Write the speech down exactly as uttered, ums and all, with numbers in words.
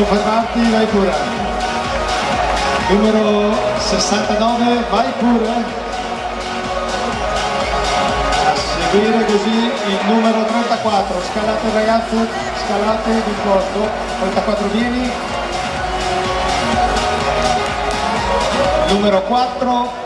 Non fermarti, vai pure. Numero sessantanove, vai pure. A seguire così il numero trentaquattro, scalate ragazzi, scalate di posto. trentaquattro vieni. Numero quattro.